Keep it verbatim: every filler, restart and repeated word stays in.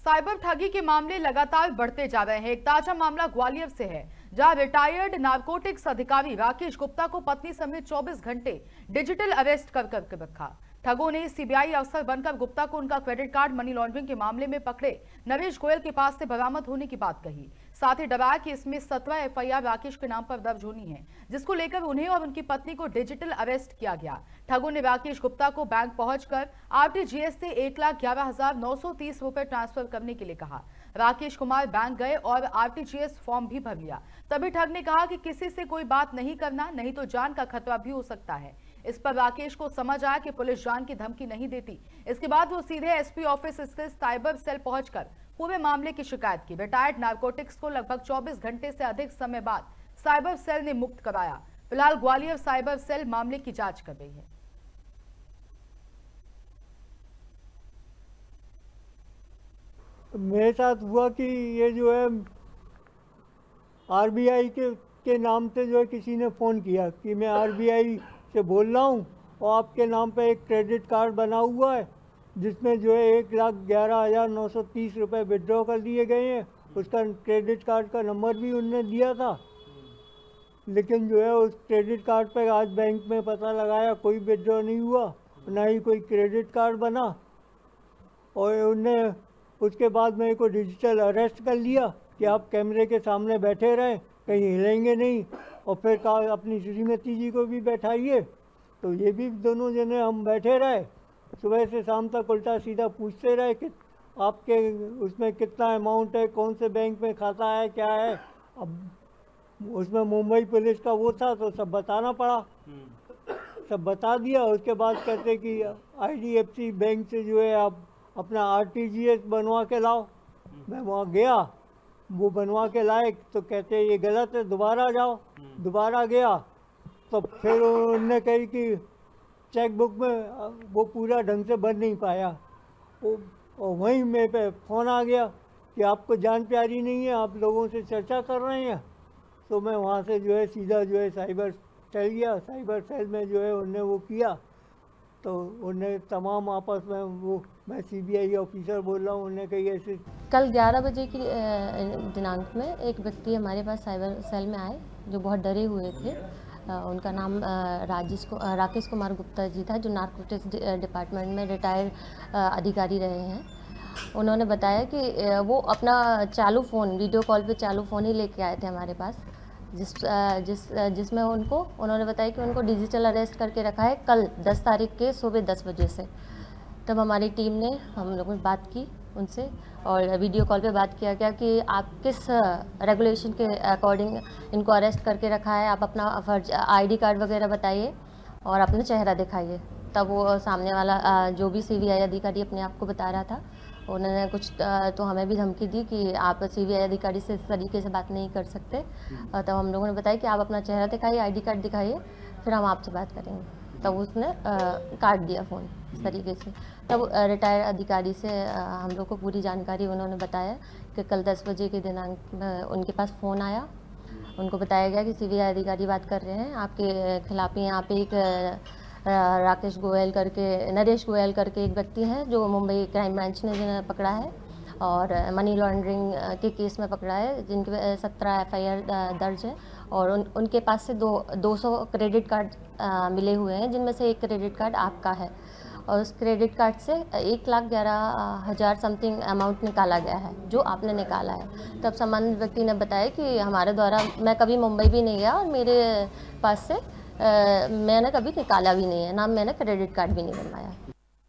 Cyber ठगी के मामले लगातार बढ़ते जा रहे हैं। एक ताजा मामला ग्वालियर से है, जहां रिटायर्ड नारकोटिक्स अधिकारी राकेश गुप्ता को पत्नी समेत चौबीस घंटे डिजिटल अरेस्ट कर करके रखा। ठगों ने सीबीआई अफसर बनकर गुप्ता को उनका क्रेडिट कार्ड मनी लॉन्ड्रिंग के मामले में पकड़े नरेश गोयल के पास से बरामद होने की बात कही। साथ ही डराया कि इसमें सत्रह एफआईआर राकेश के नाम पर दर्ज होनी है, जिसको लेकर उन्हें और उनकी पत्नी को डिजिटल अरेस्ट किया गया। ठगों ने राकेश गुप्ता को बैंक पहुंचकर आरटीजीएस से एक लाख ग्यारह हजार नौ सौ तीस रुपए ट्रांसफर करने के लिए कहा। राकेश कुमार बैंक गए और आरटीजीएस फॉर्म भी भर लिया। तभी ठग ने कहा कि किसी से कोई बात नहीं करना, नहीं तो जान का खतरा भी हो सकता है। इस पर राकेश को समझ आया कि पुलिस जान की धमकी नहीं देती। इसके बाद वो सीधे एसपी ऑफिस स्थित साइबर सेल पहुंचकर पूरे मामले की शिकायत की। रिटायर्ड नारकोटिक्स को लगभग चौबीस घंटे से अधिक समय बाद साइबर सेल ने मुक्त कराया। फिलहाल ग्वालियर साइबर सेल मामले की जांच कर रही है। मेरे साथ हुआ कि ये जो है आरबीआई के के नाम से जो है किसी ने फ़ोन किया कि मैं आरबीआई से बोल रहा हूँ और आपके नाम पे एक क्रेडिट कार्ड बना हुआ है जिसमें जो है एक लाख ग्यारह हज़ार नौ सौ तीस रुपये विड्रॉ कर दिए गए हैं। उसका क्रेडिट कार्ड का नंबर भी उनने दिया था, लेकिन जो है उस क्रेडिट कार्ड पे आज बैंक में पता लगाया कोई विड्रॉ नहीं हुआ, ना ही कोई क्रेडिट कार्ड बना। और उनने उसके बाद मेरे को डिजिटल अरेस्ट कर लिया कि आप कैमरे के सामने बैठे रहें, कहीं हिलेंगे नहीं, और फिर कहा अपनी श्रीमती जी को भी बैठाइए। तो ये भी दोनों जने हम बैठे रहे, सुबह से शाम तक उल्टा सीधा पूछते रहे कि आपके उसमें कितना अमाउंट है, कौन से बैंक में खाता है, क्या है। अब उसमें मुंबई पुलिस का वो था तो सब बताना पड़ा, सब बता दिया। उसके बाद कहते कि आईडीएफसी बैंक से जो है आप अपना आरटीजीएस बनवा के लाओ। मैं वहाँ गया, वो बनवा के लाए तो कहते ये गलत है, दोबारा जाओ। दोबारा गया तो फिर उन्होंने कही कि चेक बुक में वो पूरा ढंग से बन नहीं पाया। और वहीं मेरे पे फ़ोन आ गया कि आपको जान प्यारी नहीं है, आप लोगों से चर्चा कर रहे हैं। तो मैं वहाँ से जो है सीधा जो है साइबर सेल गया। साइबर सेल में जो है उन्होंने वो किया तो उन्हें तमाम आपस में वो, मैं सीबीआई ऑफिसर बोल रहा हूँ, उन्हें कही ऐसे। कल ग्यारह बजे की दिनांक में एक व्यक्ति हमारे पास साइबर सेल में आए जो बहुत डरे हुए थे। उनका नाम राजेश को राकेश कुमार गुप्ता जी था, जो नारकोटिक्स डिपार्टमेंट में रिटायर्ड अधिकारी रहे हैं। उन्होंने बताया कि वो अपना चालू फ़ोन, वीडियो कॉल पे चालू फ़ोन ही लेके आए थे हमारे पास, जिस जिस जिसमें उनको उन्होंने बताया कि उनको डिजिटल अरेस्ट करके रखा है कल दस तारीख के सुबह दस बजे से। तब हमारी टीम ने हम लोगों ने बात की उनसे और वीडियो कॉल पे बात किया गया कि आप किस रेगुलेशन के अकॉर्डिंग इनको अरेस्ट करके रखा है, आप अपना फर्ज आईडी कार्ड वगैरह बताइए और अपना चेहरा दिखाइए। तब वो सामने वाला जो भी सीबीआई अधिकारी अपने आप को बता रहा था, उन्होंने कुछ तो हमें भी धमकी दी कि आप सीबीआई अधिकारी से इस तरीके से बात नहीं कर सकते। तब हम लोगों ने बताया कि आप अपना चेहरा दिखाइए, आईडी कार्ड दिखाइए, फिर हम आपसे बात करेंगे। तब उसने काट दिया फ़ोन इस तरीके से। तब रिटायर अधिकारी से आ, हम लोग को पूरी जानकारी उन्होंने बताया कि कल दस बजे के दिनांक में उनके पास फ़ोन आया। उनको बताया गया कि सीबीआई अधिकारी बात कर रहे हैं आपके खिलाफ। यहाँ पे एक राकेश गोयल करके, नरेश गोयल करके एक व्यक्ति हैं जो मुंबई क्राइम ब्रांच ने जिन्हें पकड़ा है और मनी लॉन्ड्रिंग के केस में पकड़ा है, जिनके सत्रह एफ आई आर दर्ज है। और उन उनके पास से दो दो सौ क्रेडिट कार्ड आ, मिले हुए हैं, जिनमें से एक क्रेडिट कार्ड आपका है। और उस क्रेडिट कार्ड से एक लाख ग्यारह हज़ार समथिंग अमाउंट निकाला गया है, जो आपने निकाला है। तब संबंधित व्यक्ति ने बताया कि हमारे द्वारा, मैं कभी मुंबई भी नहीं गया और मेरे पास से आ, मैंने कभी निकाला भी नहीं है, ना मैंने क्रेडिट कार्ड भी नहीं बनवाया।